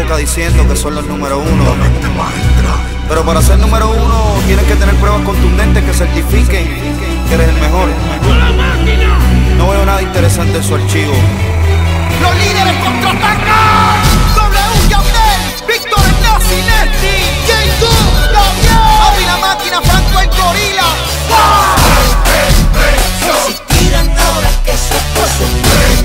década diciendo que son los número uno. Pero para ser número uno tienes que tener pruebas contundentes que certifiquen que eres el mejor. No veo nada interesante en su archivo. ¡Los líderes contraatacan! W. Yandel, Víctor Ignacio Nesti, J2, Gabriel, Abri la máquina, Franco el gorila. Si tiran ahora que eso es por su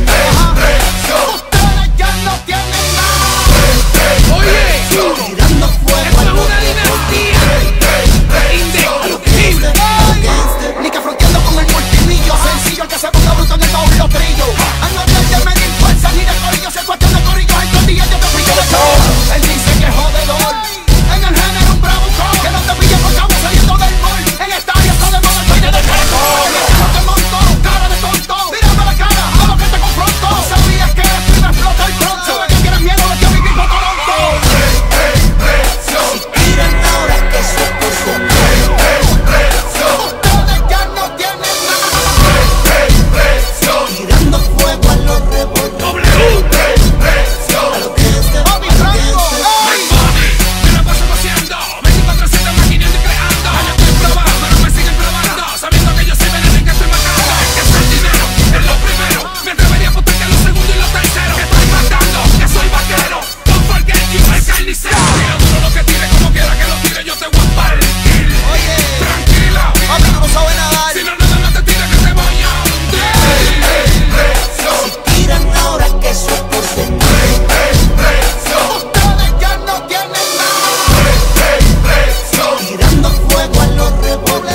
Ustedes ya no tienen nada. Oye, tirando fuego a una dinastía indiscutible. Ni que fronteando con el multimillo. Sencillo el que se ponga bruto en el baúl los trillos. Anoche de medir fuerza ni de corillo. Se cuestión de corillos. Estos días yo te pillo de todo. Él dice que es jodedor. En el género un bravo con que no te pille porque vamos saliendo del gol. En esta área está de moda el peine de caracol. No te monto, cara de tonto. Mírame la cara a lo que te confronto. No sabías que esto iba a explotar pronto. Sabes que tienes miedo de que vivir por Toronto. Si tiran ahora que eso es por su Ustedes ya no tienen nada. tirando fuego a los revoltos. A lo que es de Bobby Franco, ey. Me la paso paseando, 24/7 maquinando y creando. Yo estoy probando, pero me siguen probando, sabiendo que yo soy veneno y que estoy matando. Que es el dinero, es lo primero. Me atrevería a apostar que lo segundo y lo tercero. Que estoy matando, que soy vaquero. Don't forget you, el carnicero. Tira duro lo que tire, como quiera que lo tire, yo te voy a partir. Oye, Tranquila, papi, tú no sabes nadar. si no nada, no te tires que te voy a hundir. Si tiran ahora que eso es por su Ustedes ya no tienen nada. tirando fuego a los revoltos.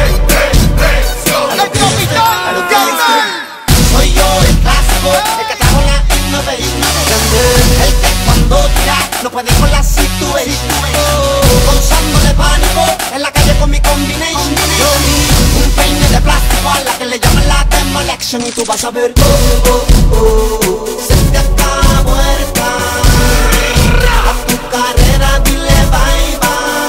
El capitán Yandel. Soy yo el clásico, el que trajo la innovación. El que cuando tira no puede con la situación. Causándole pánico en la calle con mi combination. Yo vi un peine de plástico a la que le llaman la demolition. Y tú vas a ver, se te acabó el a tu carrera dile bye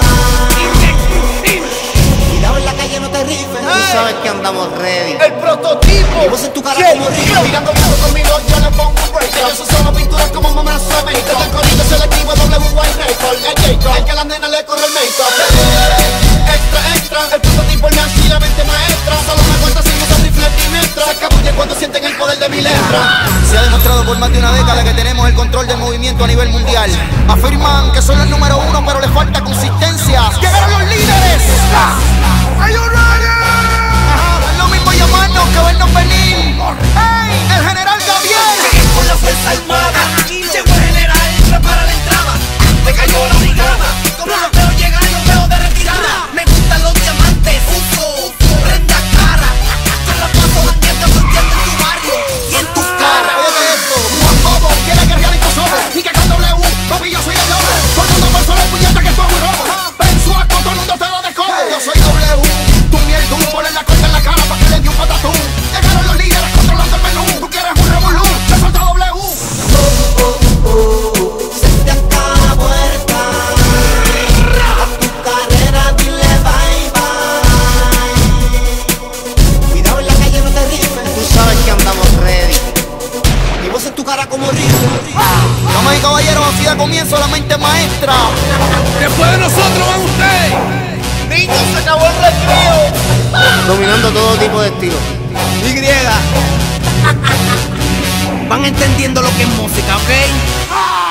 bye. Cuidado en la calle, no te rifes. Tú sabes que andamos ready. El prototipo. Y vos en tu cara como río. Mirando viejo conmigo, yo le pongo un break. Ellos son solo pinturas como mamá se make. Desde el corrido selectivo, W.Y. Record. El Jacob, el que a la nena le corre el make-up. Extra, extra. El prototipo Nancy, la mente maestra. Solo me cuenta sin usar rifle ni metra. Se escabulle cuando sienten el poder de mi letra. Se ha demostrado por más de una década que tenemos el control del movimiento a nivel mundial. Afirman que son los número uno, pero les falta consistencia. ¡Llegaron los líderes! Are you ready? Ajá, es lo mismo llamarnos que vernos venir. ¡Ey! El general Gabriel. Con la fuerza armada, llegó el general, prepara la entrada. Me cayó la brigada, como los veo llegar, los veo de retirada. Me gustan los diamantes, uso, prenda cara. Yo la paso jangueando, fronteando en tu barrio y en tu cara. Oye esto, Juan Bobo quiere que realito somos. Y que con W, papi, yo soy el lobo. Todo el mundo por solo el puñete que estoy muy rojo. Pensuaco, todo el mundo te lo descojo. Yo soy W, tú miel, tú pones la corta en la cara pa' que le dé un patatú. Llegaron los líderes controlando el menú. Tú quieres un revolú, te suelta W. Se te acabó el a tu carrera dile bye bye. Cuidado en la calle, no te rifes. Tú sabes que andamos ready. Y vos en tu cara como rifle. Damas y caballeros, así da comienzo la mente maestra. Después de nosotros van ustedes. Niños, se acabó el recreo. Dominando todo tipo de estilos. Y. Van entendiendo lo que es música, ¿ok?